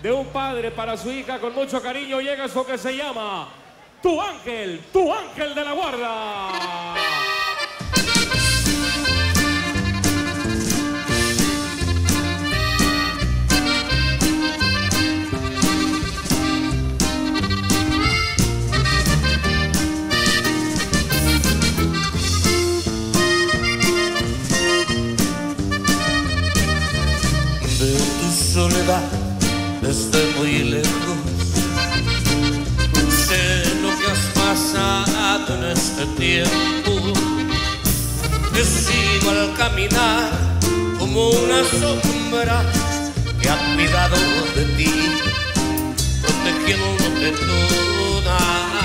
de un padre para su hija con mucho cariño llega eso que se llama tu ángel de la guarda. Soledad desde muy lejos, sé lo que has pasado en este tiempo. He sido al caminar como una sombra que ha cuidado de ti, protegiéndote toda.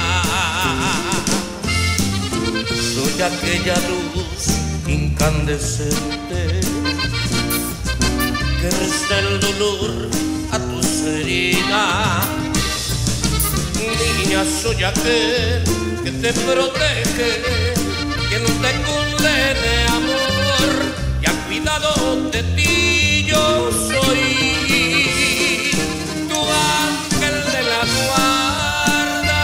Soy aquella luz incandescente que resta el dolor a tus heridas. Niña, soy aquel que te protege, quien te condene amor y ha cuidado de ti. Yo soy tu ángel de la guarda,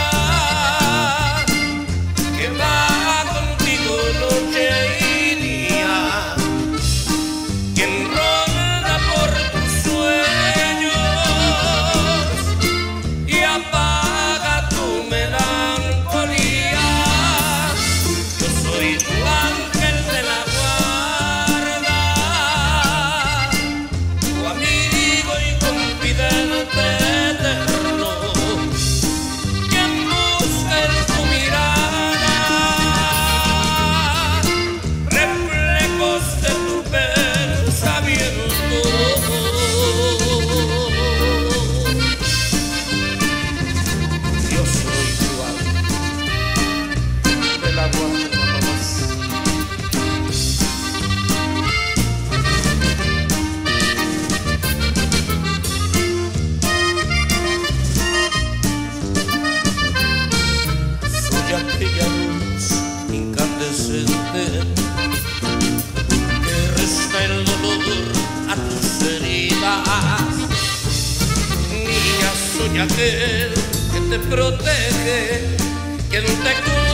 que va contigo noche y día, quien apaga tu melancolía. Yo soy tu ángel de la guarda, tu amigo y confidente eterno, quien busca en tu mirada reflejos de tu pensamiento. Aquella luz incandescente que resta el dolor a tus heridas. Niña, soy aquel que te protege, quien te cuida.